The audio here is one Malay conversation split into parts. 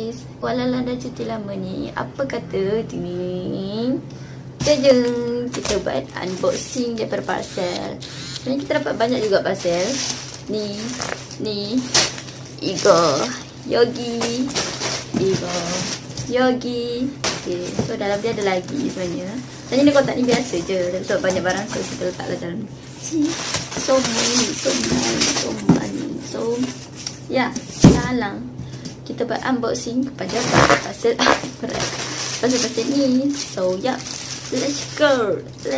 guys, walaupun dah cuti lama ni, apa kata ni? Jajang, kita buat unboxing daripada parcel. Sebenarnya kita dapat banyak juga parcel. Ni Yogi. Okay, so dalam dia ada lagi sebenarnya. Sebenarnya ni kotak ni biasa je, tapi sebab banyak barang so kita letaklah dalam ni. So money. So ya, salang. Kita buat unboxing kepada parcel parcel ni. So ya, let's go.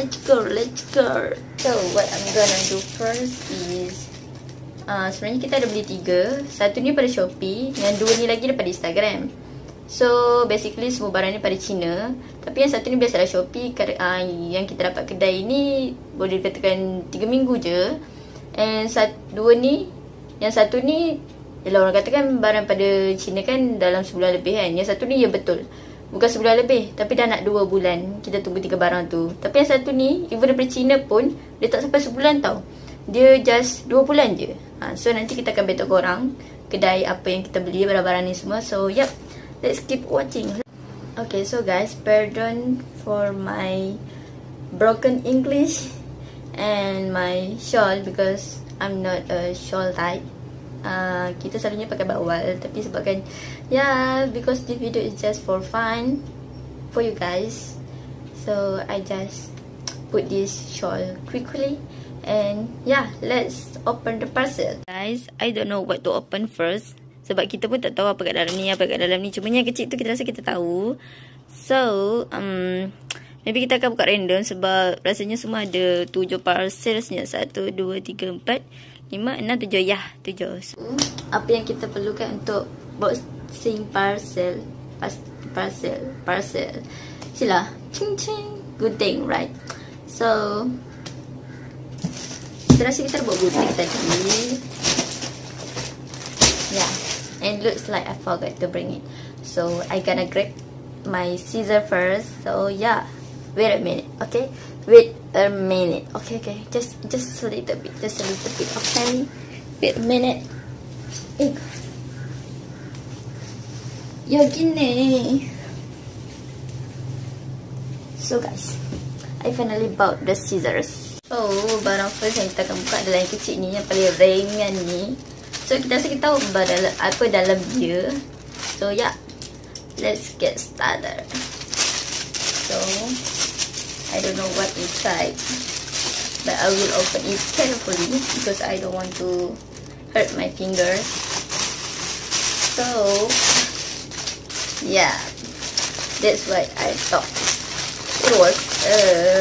So what I'm gonna do first is sebenarnya kita ada beli 3. Satu ni pada Shopee, yang 2 ni lagi daripada Instagram. So basically semua barang ni pada China. Tapi yang satu ni biasalah Shopee. Yang kita dapat kedai ni boleh dikatakan 3 minggu je. And yang satu ni yalah, orang katakan barang pada China kan dalam sebulan lebih kan. Yang satu ni ya betul, bukan sebulan lebih, tapi dah nak 2 bulan kita tunggu 3 barang tu. Tapi yang satu ni even daripada China pun dia tak sampai sebulan tau. Dia just 2 bulan je. So nanti kita akan beritahu korang kedai apa yang kita beli barang-barang ni semua. So yep, let's keep watching. Okay, so guys, pardon for my broken English and my shawl because I'm not a shawl type. Kita selalunya pakai bawal, tapi sebabkan because this video is just for fun for you guys, so I just put this shawl quickly. And let's open the parcel. Guys, I don't know what to open first, sebab kita pun tak tahu apa kat dalam ni, Cuma yang kecil tu kita rasa kita tahu. So maybe kita akan buka random, sebab rasanya semua ada 7 parcel rasanya. 1, 2, 3, 4, 5, 6, 7. 7. So, apa yang kita perlukan untuk boxing parcel? Sila. Ching. Good thing, right? So, kita rasa kita buat good thing tadi. And looks like I forgot to bring it. So, I gonna grab my scissor first. So, wait a minute, okay? Okay. Just a little bit. Okay. Wait a minute. Gini. So guys, I finally bought the scissors. So barang first yang kita akan buka adalah yang kecil ni, yang paling ringan ni. So kita rasa kita tahu apa dalam dia. So let's get started. So I don't know what inside, but I will open it carefully because I don't want to hurt my fingers. So that's why I thought it was a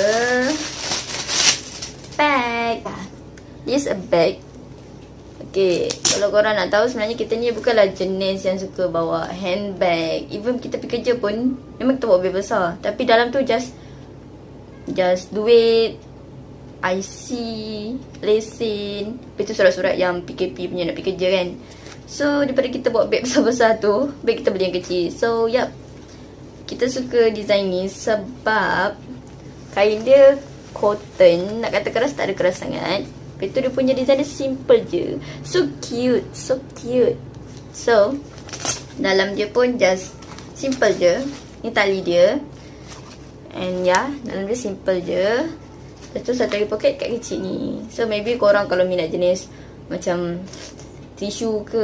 bag. This a bag. Okay, kalau korang nak tahu, sebenarnya kita ni bukanlah jenis yang suka bawa handbag. Even kita pergi kerja pun memang kita bawa bag besar, tapi dalam tu just duit, IC, lesen, lepas tu surat-surat yang PKP punya nak pergi kerja kan. So daripada kita bawa beg besar-besar tu, beg kita beli yang kecil. So kita suka design ni sebab kain dia cotton, nak kata keras tak ada keras sangat. Lepas tu dia punya design dia simple je. So cute. So dalam dia pun just simple je. Ni tali dia. And dalam dia simple je. Lepas tu satu lagi poket kat kecil ni. So maybe korang kalau minat jenis macam tisu ke,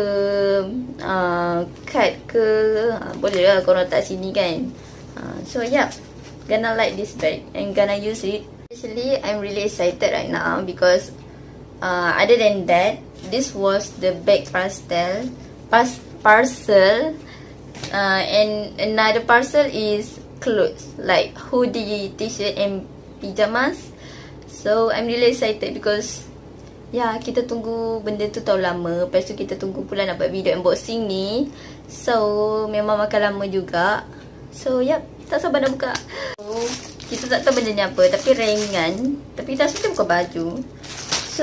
card ke, boleh lah korang letak sini kan. So gonna like this bag and gonna use it. Actually I'm really excited right now because other than that, this was the bag parcel. And another parcel is clothes like hoodie, t-shirt and pyjamas. So I'm really excited because kita tunggu benda tu tahu lama. Lepas tu kita tunggu pula nak buat video unboxing ni. So memang makan lama juga. So tak sabar nak buka. So kita tak tahu benda ni apa, tapi ringan. Tapi kita rasa buka baju. So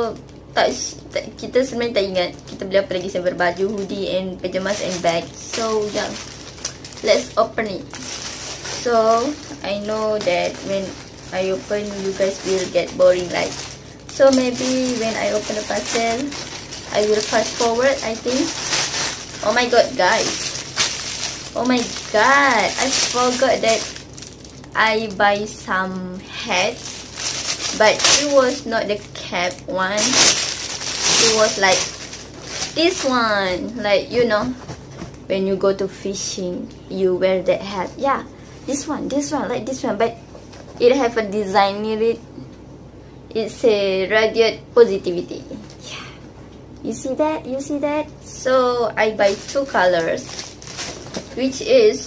kita sebenarnya tak ingat kita beli apa lagi selain baju, hoodie and pyjamas and bag. So let's open it. So I know that when I open, you guys will get boring, right? So maybe when I open the parcel, I will fast forward, I think. Oh my god, guys, Oh my god, I forgot that I buy some hats, but it was not the cap one. It was like this one, like, you know, when you go to fishing, you wear that hat. Yeah, this one, like this one, but it have a design in it. It's a radiate positivity. Yeah, you see that? You see that? So I buy 2 colors, which is,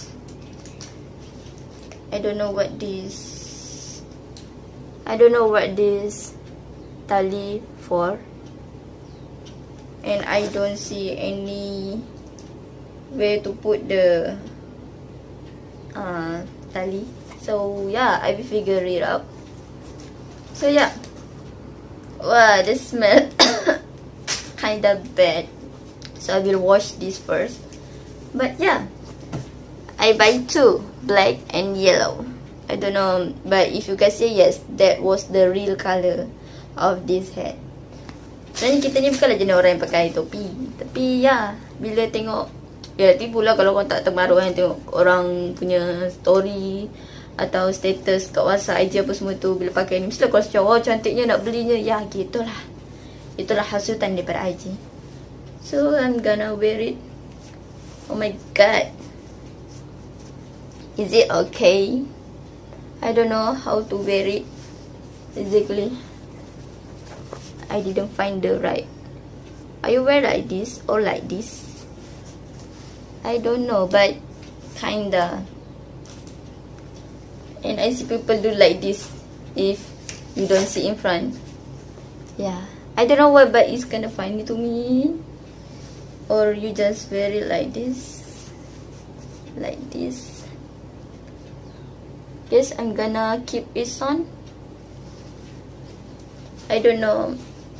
I don't know what this tali for, and I don't see any way to put the tali. So yeah, I will figure it out. So yeah, wow, the smell kinda bad, so I will wash this first. But yeah, I buy 2, black and yellow. I don't know, but if you guys say yes, that was the real color of this hat. Sebenarnya kita ni bukanlah jenis orang yang pakai topi, tapi ya, bila tengok, ya tipu lah kalau korang tak terbaru kan, tengok orang punya story atau status kat WhatsApp, IG apa semua tu, bila pakai ni mestilah korang macam, oh cantiknya nak belinya. Ya gitulah, itulah hasutan daripada IG. So I'm gonna wear it. Oh my god, is it okay? I don't know how to wear it exactly. I didn't find the right. Are you wear like this or like this? I don't know, but kinda. And I see people do like this if you don't see in front. Yeah, I don't know why, but it's kinda funny to me. Or you just wear it like this, like this. Yes, I'm gonna keep this on. I don't know.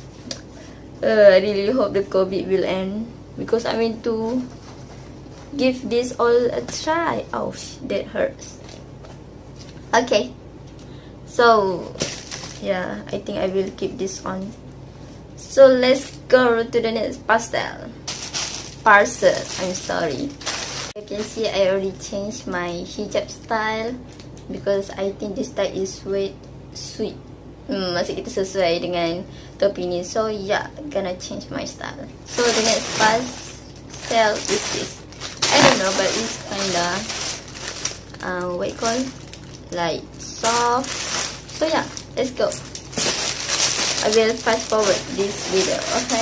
I really hope the COVID will end, because I mean to give this all a try. Ouch, that hurts. Okay, so yeah, I think I will keep this on. So let's go to the next parcel. I'm sorry. You can see I already changed my hijab style, because I think this style is sweet. Masih kita sesuai dengan topi ni. So yeah, gonna change my style. So the next parcel is this. I don't know, but it's kinda what you call, like soft. So yeah, let's go. I will fast forward this video, okay?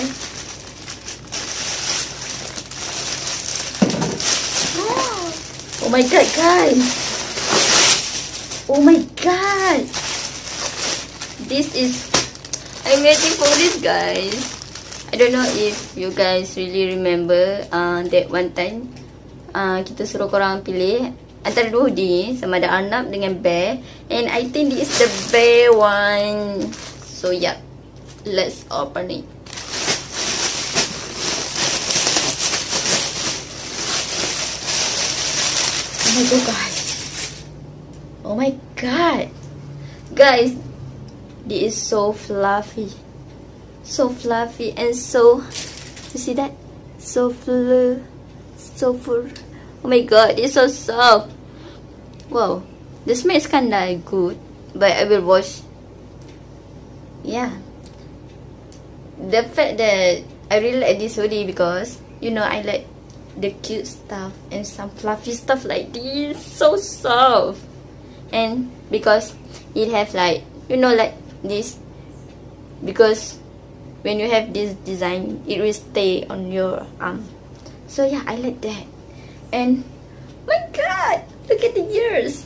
Oh my god, guys! Oh my god! This is, I'm waiting for this, guys. I don't know if you guys really remember that one time kita suruh korang pilih antara 2 hoodie, sama ada Arnab dengan Bear, and I think this is the Bear one. So yeah, let's open it. Oh my god, guys! Oh my god, guys! This is so fluffy, and so, you see that? So full. Oh my god, it's so soft. Wow, the smell is kinda good, but I will wash. Yeah, the fact that I really like this hoodie, because you know I like the cute stuff and some fluffy stuff like this. So soft, and because it have like, you know, like this, because when you have this design, it will stay on your arm. So yeah, I like that. And my god, look at the ears.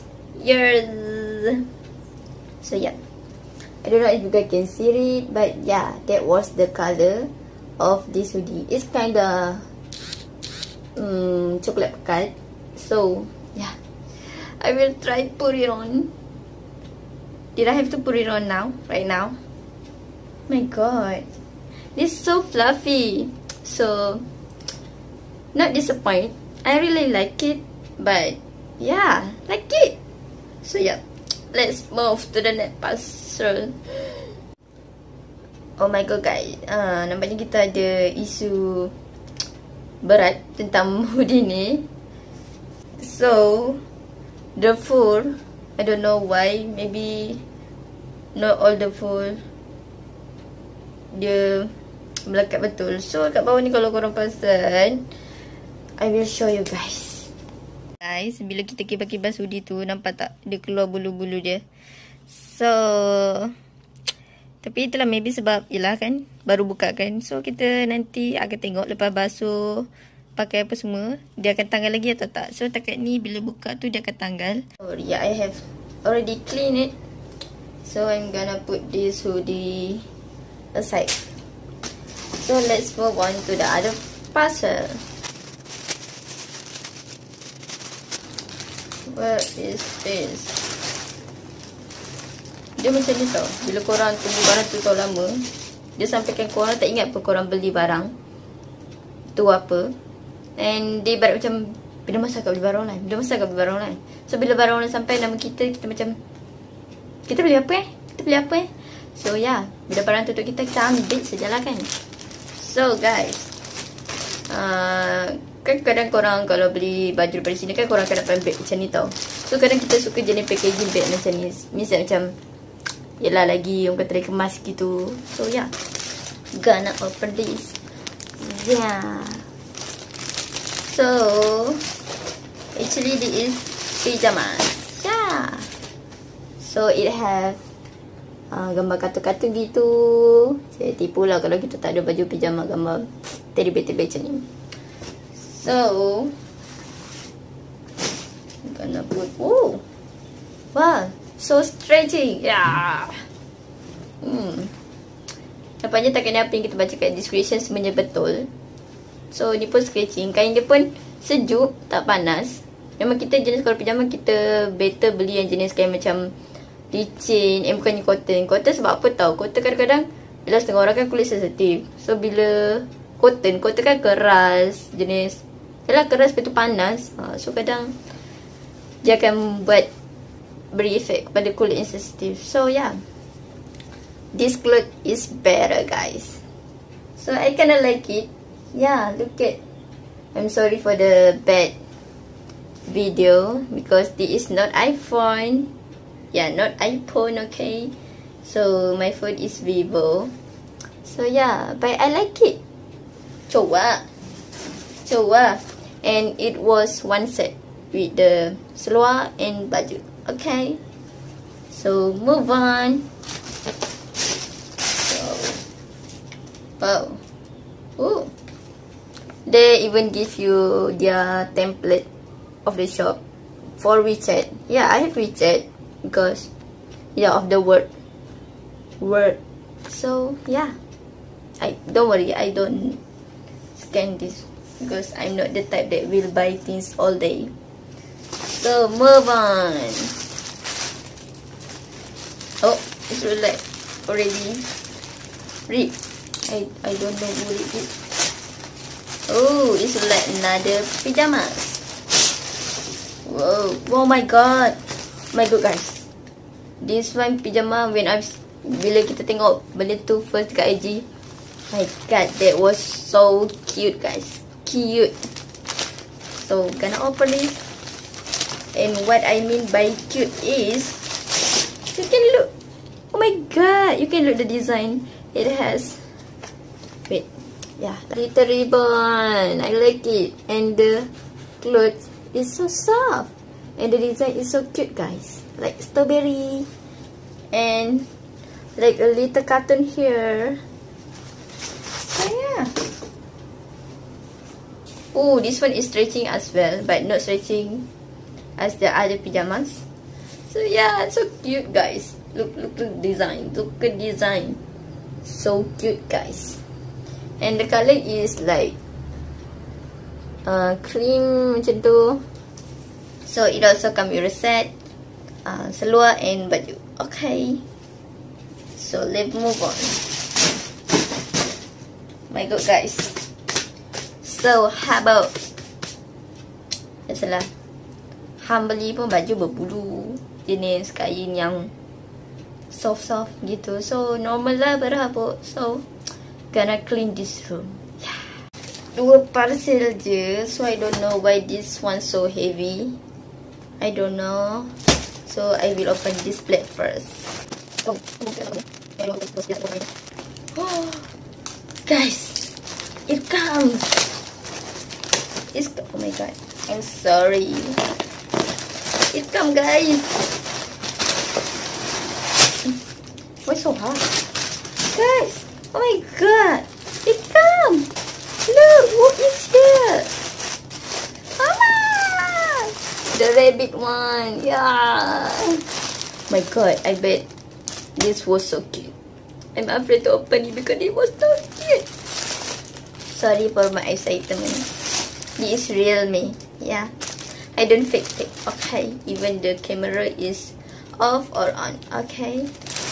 So yeah, I don't know if you guys can see it, but yeah, that was the color of this hoodie. It's kinda chocolate pekat. So yeah, I will try put it on. Did I have to put it on now? Right now? My god, this is so fluffy. So not disappointed. I really like it, but yeah, like it. So yeah, let's move to the next parcel. Oh my god, guys, nampaknya kita ada isu berat tentang hoodie ni. So the full, I don't know why, maybe not all the full dia melekat betul. So kat bawah ni kalau korang perasan, I will show you guys. Guys, bila kita kibas-kibas hoodie tu, nampak tak dia keluar bulu-bulu dia. So tapi itulah, maybe sebab yelah kan baru buka kan. So kita nanti akan tengok lepas basuh, pakai apa semua, dia akan tanggal lagi atau tak. So takat ni bila buka tu dia akan tanggal. So yeah, I have already cleaned it. So I'm gonna put this hoodie aside. So let's move on to the other parcel. What is this? Dia macam ni tau. Bila korang tunggu barang tu tau lama, dia sampaikan korang tak ingat apa korang beli barang tu apa. And dia ibarat macam bila masa kat beli barang online, bila masa kat beli barang online. So bila barang online sampai nama kita, kita macam kita beli apa Kita beli apa So yeah, bila barang tu kita ambil sajalah kan. So guys, kan kadang korang kalau beli baju daripada sini kan korang akan dapat bag macam ni tau. So kadang kita suka jenis packaging bag macam ni. Misalnya macam yelah lagi orang kata dia kemas gitu. So yeah, gonna open this. Yeah. So actually this is pajamas. Yeah. So it have gambar kartun-kartun gitu. Saya tipu lah kalau kita tak ada baju pijama gambar teddy bear macam ni. So I'm gonna put, oh wow, so stretchy. Yeah. Nampaknya tak kena apa yang kita baca kat description sebenarnya betul. So ni pun stretching. Kain dia pun sejuk, tak panas. Memang kita jenis kalau pijama kita better beli yang jenis kain macam licin, bukannya cotton. Cotton sebab apa tau? Cotton kadang-kadang bila setengah orang kan kulit sensitif. So bila cotton kan keras, jenis yalah keras lepas tu panas. So kadang dia akan beri efek kepada kulit yang sensitif. So yeah, this cloth is better guys. So I kinda like it. Yeah, look at, I'm sorry for the bad video because this is not iPhone. Yeah, not iPhone, okay. So my phone is Vivo. So yeah, but I like it. Coba. And it was one set with the seluar and baju. Okay. So move on. So, wow. Oh. They even give you their template of the shop for WeChat. Yeah, I have WeChat because yeah of the word. So yeah, I don't worry, I don't scan this because I'm not the type that will buy things all day. So move on. Oh, it's like already read. I don't know what it is. Oh, it's like another pajamas. Whoa, oh my god. My god guys, this one pijama bila kita tengok benda tu first dekat IG, my god, that was so cute guys, cute. So gonna open this, and what I mean by cute is you can look, oh my god, you can look the design. It has, wait, yeah, little ribbon, I like it, and the clothes is so soft. And the design is so cute guys, like strawberry and like a little carton here. So yeah. Oh, this one is stretching as well, but not stretching as the other pajamas. So yeah, so cute guys. Look design. Look at design. So cute guys. And the color is like cream macam tu. So it also comes with a set, seluar and baju. Okay. So let's move on. My god guys. So how about, biasalah, hang beli pun baju berbulu, jenis kain yang soft gitu. So normal lah berhabuk. So gonna clean this room. Yeah. Dua parcel je. So I don't know why this one so heavy. I don't know. So I will open this plate first. Oh, guys, it comes. Oh my god, I'm sorry. It comes, guys. Why so hot? Guys, oh my god, it comes. Look, what is here? Ah, the rabbit one. Yeah. My god, I bet this was so cute. I'm afraid to open it because it was so cute. Sorry for my excitement. This is real me. Yeah. I don't fake it. Okay. Even the camera is off or on. Okay.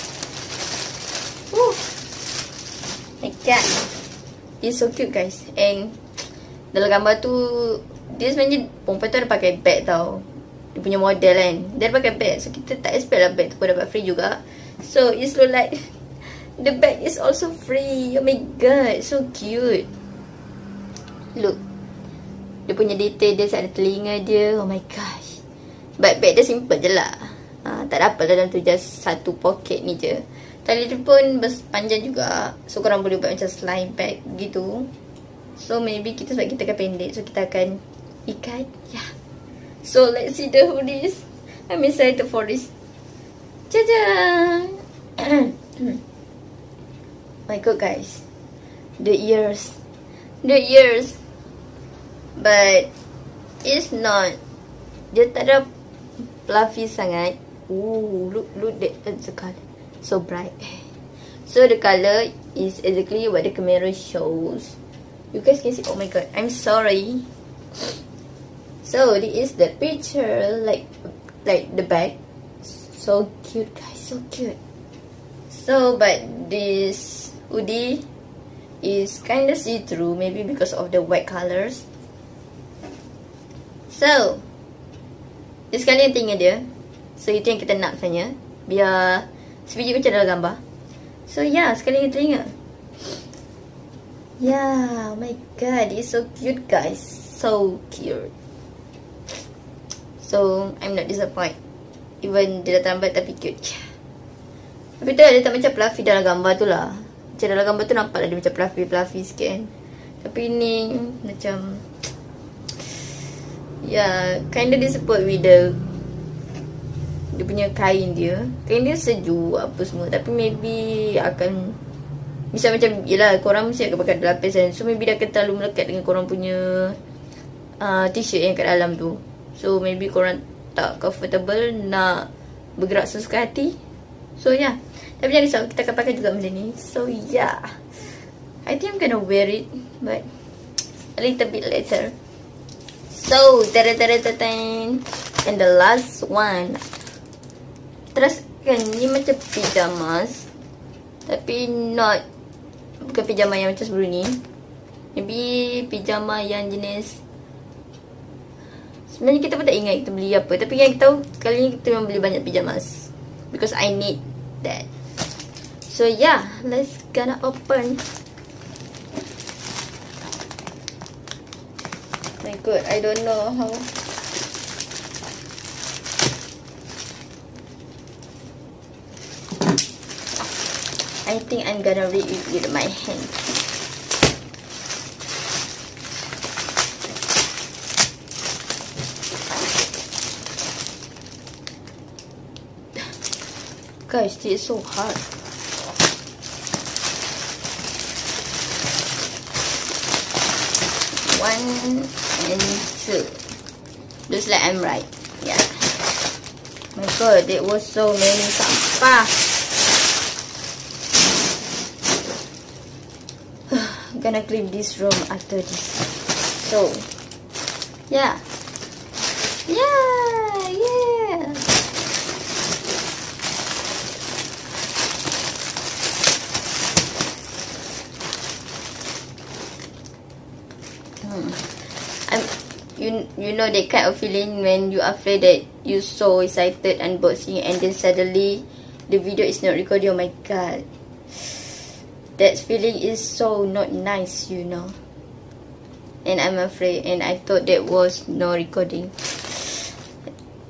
Woo. My god. It's so cute, guys. And dalam gambar tu, dia sebenarnya perempuan tu ada pakai bag tau. Dia punya model kan. Dia ada pakai bag. So kita tak expect lah bag tu pun dapat free juga. So it's look like the bag is also free. Oh my god, so cute. Look, dia punya detail dia, ada telinga dia. Oh my gosh. But bag dia simple je lah. Tak ada apa dalam tu, just satu pocket ni je. Tali dia pun panjang juga. So korang boleh buat macam slime bag gitu. So maybe kita sebab kita akan pendek, so kita akan ikat. Yeah. So let's see the hoodies. I'm excited for this. Jajan. My god, guys, the ears, but it's not. Dia tak ada fluffy sangat. Ooh, look that's the color, so bright. So the color is exactly what the camera shows. You guys can see. Oh my god, I'm sorry. So this is the picture, like the bag. So cute, guys, so cute. So but this hoodie is kind of see-through, maybe because of the white colors. So sekali yang tinggal dia. So itu yang kita nak sebenarnya, biar sebiji macam dalam gambar. So yeah, sekali yang telinga. Yeah, oh my god, it's so cute, guys, so cute. So I'm not disappointed. Even dia dah tambat tapi cute. Tapi tu dia tak macam fluffy dalam gambar tu lah. Macam dalam gambar tu nampak lah dia macam fluffy sikit kan. Tapi ni macam, yeah, kinda disappoint with dia punya kain dia. Kain dia sejuk apa semua. Tapi maybe akan, misal macam, yelah korang mesti akan pakai lapis kan. So maybe dia akan terlalu melekat dengan korang punya t-shirt yang kat dalam tu. So maybe korang tak comfortable nak bergerak sesuka hati. So yeah, tapi jangan risau, kita akan pakai juga macam ni. So yeah, I think I'm gonna wear it, but a little bit later. So and the last one, terus kan ni macam pijamas, tapi bukan pijama yang macam sebelum ni. Maybe pijama yang jenis, sebenarnya kita pun tak ingat kita beli apa. Tapi yang kita tahu, kali ni kita memang beli banyak pijamas, because I need that. So yeah, let's gonna open. My god, I don't know how. I think I'm gonna read it with my hand. Guys, this is so hard. One and two. Looks like I'm right. Yeah. My god, there was so many sampah. I'm gonna clean this room after this. So, yeah. You know that kind of feeling when you are afraid that you so excited unboxing and then suddenly the video is not recording. Oh my god, that feeling is so not nice, you know. And I'm afraid, and I thought that was no recording.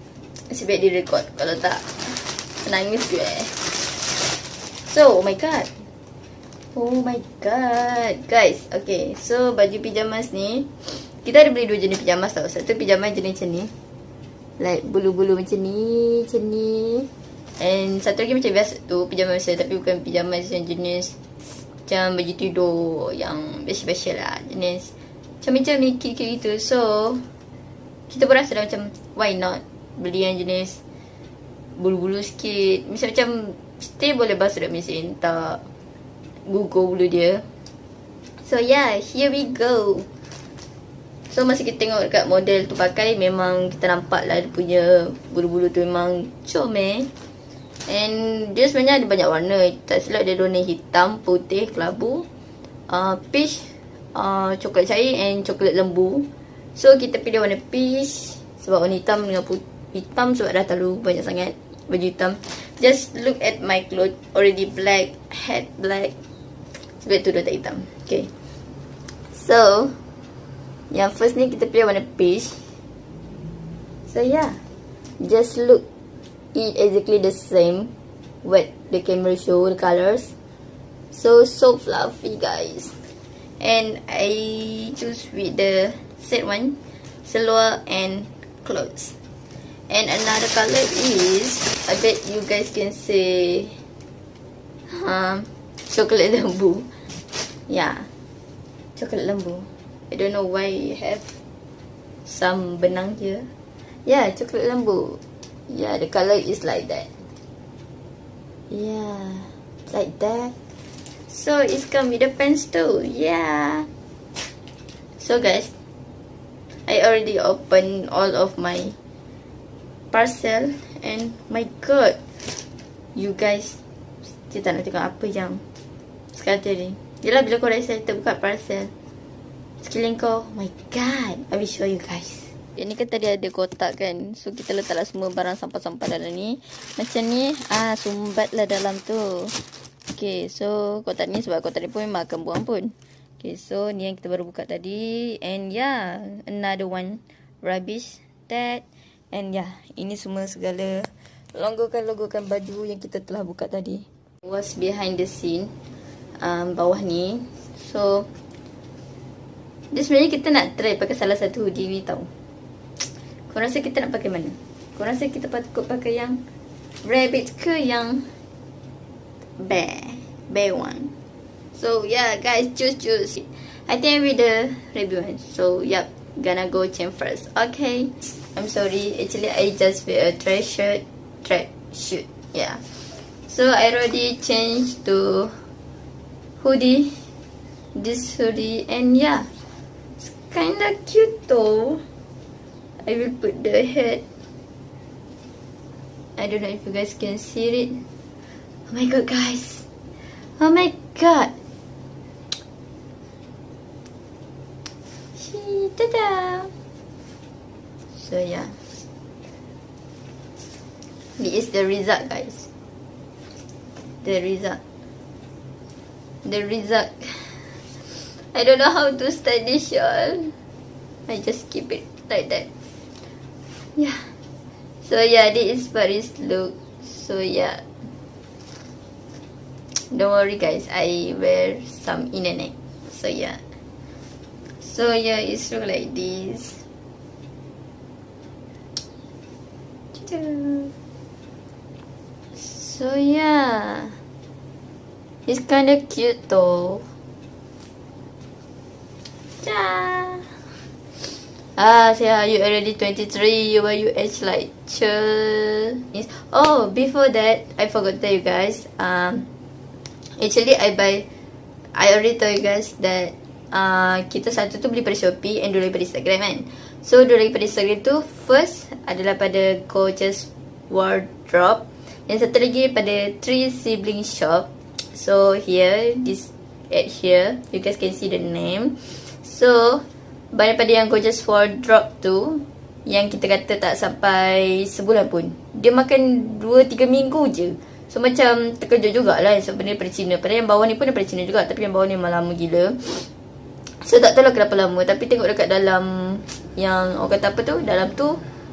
Nasib baik dia record. Kalau tak, nangis gue. So, oh my god. Oh my god. Guys, okay. So, baju pijamas ni, kita ada beli 2 jenis pijamas tau. Satu pijamas jenis macam ni. Like, bulu-bulu macam ni. Macam ni. And satu lagi macam biasa tu, pijama biasa. Tapi bukan pijamas yang jenis macam baju tidur yang biasa-biasa lah. Jenis macam ni, cute-cute gitu. So, kita pun rasa dah macam, why not beli yang jenis bulu-bulu sikit. Macam stay boleh basuh dah mesin, tak gugur bulu dia. So yeah, here we go. So masa kita tengok dekat model tu pakai, memang kita nampak lah dia punya bulu-bulu tu memang comel. And dia sebenarnya ada banyak warna. Tak silap dia warna hitam, putih, kelabu, peach, coklat cair and coklat lembu. So kita pilih warna peach sebab warna hitam dengan hitam sebab dah terlalu banyak sangat baju hitam. Just look at my clothes, already black, hat black. Sebab tu dah tak hitam. Okay. So, yang first ni kita pilih warna peach. So yeah, just look, it exactly the same what the camera show, the colors. So fluffy guys. And I choose with the set one, seluar and clothes. And another color is, I bet you guys can say, coklat lembu. Yeah, coklat lembu. I don't know why you have some benang here. Yeah, coklat lembu. Yeah, the color is like that. Yeah, like that. So it's come with the pants too. Yeah. So guys, I already opened all of my parcel and my god, you guys, kita nak tengok apa yang sekarang tadi. Yelah, bila kau dah excited buka parcel, sekeliling kau, oh my god, I will show you guys. Yang ni kan tadi ada kotak kan, so kita letaklah semua barang sampah-sampah dalam ni. Macam ni, sumbat lah dalam tu. Okay, so kotak ni sebab kotak ni pun memang akan buang pun. Okay, so ni yang kita baru buka tadi. And yeah, another one, rubbish, that. And yeah, ini semua segala logo-logokan baju yang kita telah buka tadi. Was behind the scene, bawah ni. So, dia sebenarnya kita nak try pakai salah satu hoodie ni tau. Kau rasa kita nak pakai mana? Kau rasa kita patut pakai yang rabbit ke yang bear one? So yeah guys, choose. I think with the rabbit one. So yep, gonna go change first. Okay, I'm sorry, actually I just wear a track shoot. Yeah, so I already changed to hoodie, this hoodie, and yeah, it's kinda cute though. I will put the head. I don't know if you guys can see it. Oh my god guys, oh my god. Ta-da! So yeah, this is the result guys. The result. I don't know how to style this shawl. I just keep it like that. Yeah. So yeah, this is Paris look. So yeah, don't worry guys, I wear some inner neck. So yeah. So yeah, it's look like this. So yeah, it's kinda cute though. So yeah, you already 23. Why you age like chill? Oh, before that, I forgot to tell you guys. Actually, I already told you guys that kita satu tu beli pada Shopee and dua lagi pada Instagram kan. So dua lagi pada Instagram tu, first adalah pada Gorgeous Wardrobe, yang satu lagi pada Three Sibling Shop. So here, this at here, you guys can see the name. So daripada yang Gorgeous Wardrobe tu, yang kita kata tak sampai sebulan pun, dia makan 2-3 minggu je. So macam terkejut jugalah sebenarnya daripada Cina. Padahal yang bawah ni pun daripada Cina juga, tapi yang bawah ni memang lama gila. So tak tahu lah kenapa lama. Tapi tengok dekat dalam, yang orang kata apa tu, dalam tu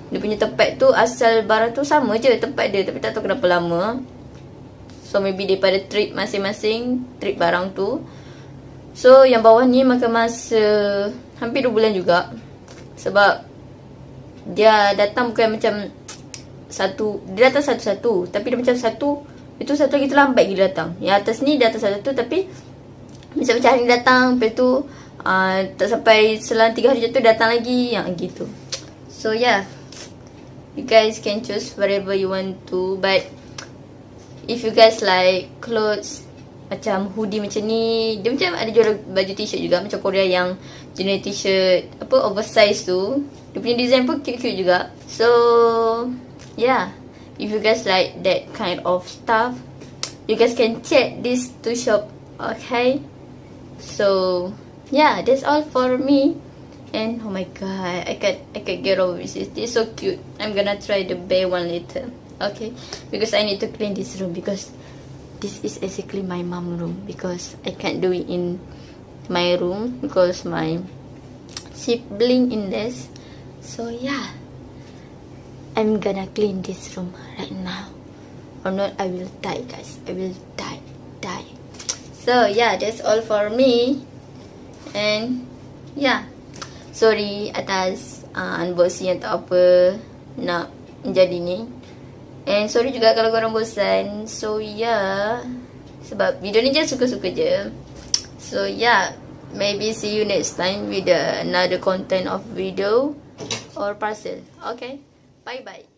Dia punya tempat tu, asal barang tu sama je tempat dia, tapi tak tahu kenapa lama. So maybe daripada trip masing-masing, trip barang tu. So yang bawah ni makan masa hampir 2 bulan juga. Sebab dia datang bukan macam satu, dia datang satu-satu, tapi dia macam satu, itu satu lagi tu lambat gila datang. Yang atas ni dia datang satu-satu, tapi macam hari ni datang, lepas tu tak sampai selang 3 hari jatuh datang lagi, yang gitu. So yeah, you guys can choose whatever you want to. But if you guys like clothes macam hoodie macam ni, dia macam ada jual baju t-shirt juga macam Korea yang jenis t-shirt apa oversize tu. Dia punya design pun cute-cute juga. So yeah, if you guys like that kind of stuff, you guys can check these two shop. Okay, so yeah, that's all for me. And oh my god, I can't get over this. It's so cute. I'm gonna try the bear one later. Okay, because I need to clean this room, because this is basically my mom room, because I can't do it in my room because my sibling in this. So yeah, I'm gonna clean this room right now, or not I will die, guys. I will die. So yeah, that's all for me. And yeah, sorry atas unboxing yang tak apa nak menjadi ni. And sorry juga kalau korang bosan. So yeah, sebab video ni je suka-suka je. So yeah, maybe see you next time with another content of video or parcel. Okay, bye bye.